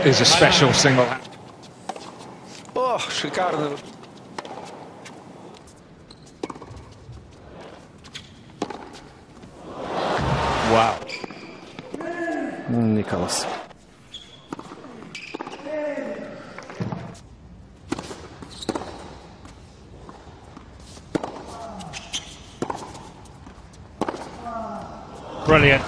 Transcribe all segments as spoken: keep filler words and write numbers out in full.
is a special single. О, шикарно. Wow. Николас. Brilliant.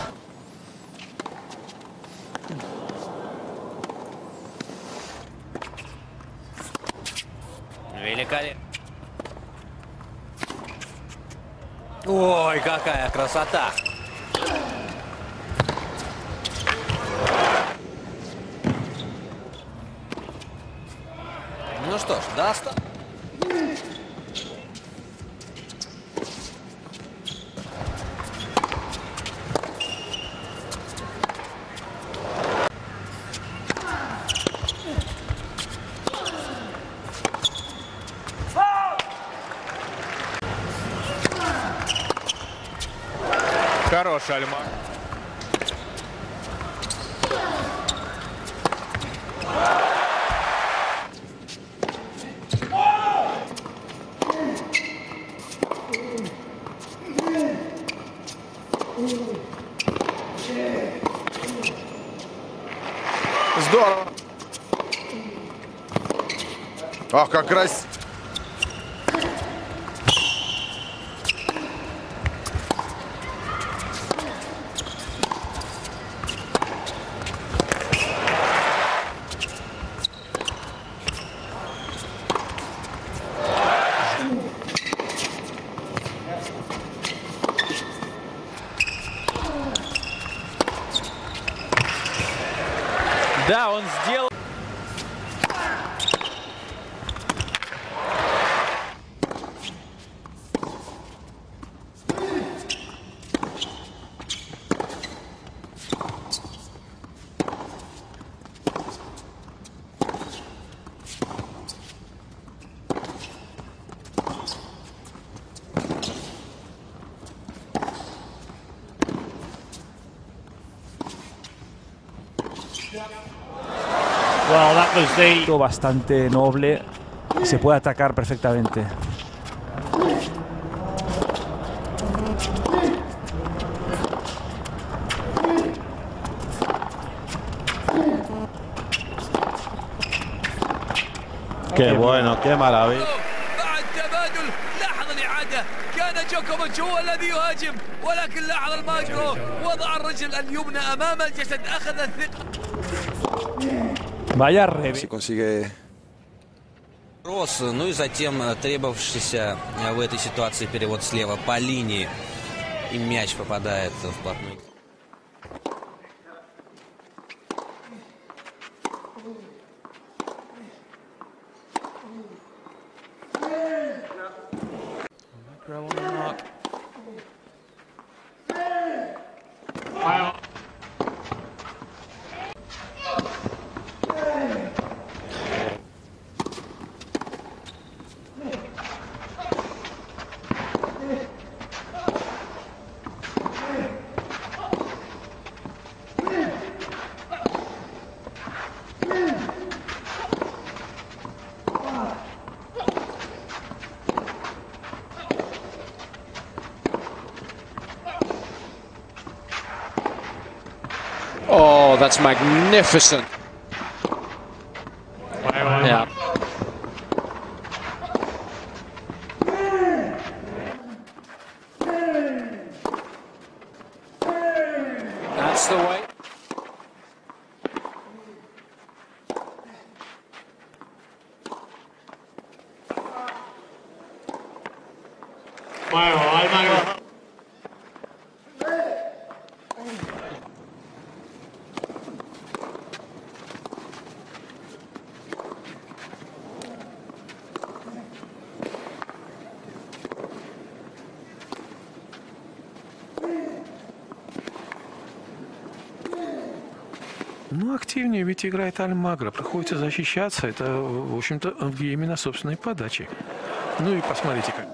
Великолепно. Ой, какая красота! Ну что ж, даст. Хороший Альмар. Здорово. Ах, как красиво. Да, он сделал. Well, that was the... Bastante noble y se puede atacar perfectamente. Qué bueno, qué maravilla. بعد تبادل لاحظ الإعادة كان جوكوفيتش هو الذي يهاجم ولكن لاحظ المايسترو وضع الرجل اليمنى أمام الجسد أخذ الثقة. Vaya revés. Si consigue. Кросс, ну и затем требовавшийся в этой ситуации перевод слева по линии. И мяч попадает вплотную. Oh, that's magnificent. Yeah. That's the way. Ну, активнее ведь играет Альмагро. Приходится защищаться. Это, в общем-то, в гейме на собственной подаче. Ну и посмотрите как.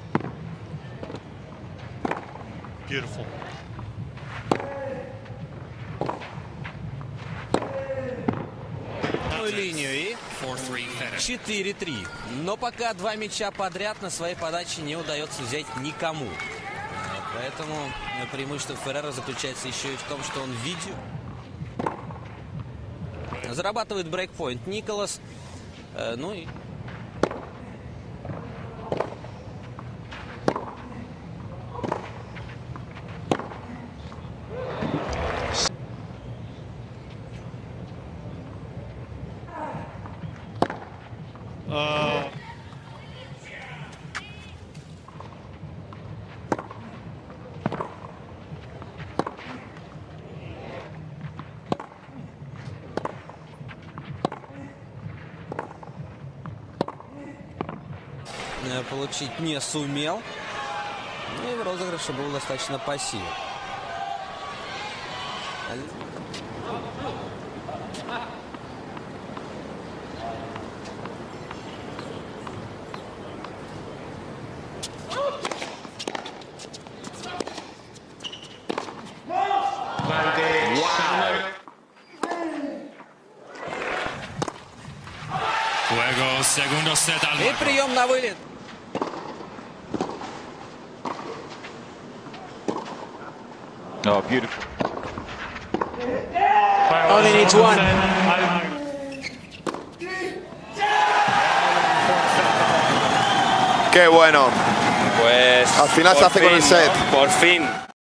Beautiful. четыре три. Но пока два мяча подряд на своей подаче не удается взять никому. Поэтому преимущество Феррера заключается еще и в том, что он видит. Зарабатывает брейкпоинт Николас. Ну и... Oh. Получить не сумел. Ну и в розыгрыше был достаточно пассивен. И прием на вылет. Oh, beautiful. Only needs one. Qué bueno. Pues Al final se hace con el set. Por fin.